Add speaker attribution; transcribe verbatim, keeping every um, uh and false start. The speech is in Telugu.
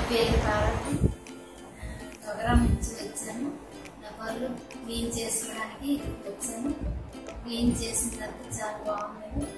Speaker 1: పేరు పార్వతి. నగరం నుంచి వచ్చాను. నా పళ్ళు క్లీన్ చేసుకోవడానికి ఇక్కడికి వచ్చాను. క్లీన్ చేసిన తర్వాత చాలా బాగుంది.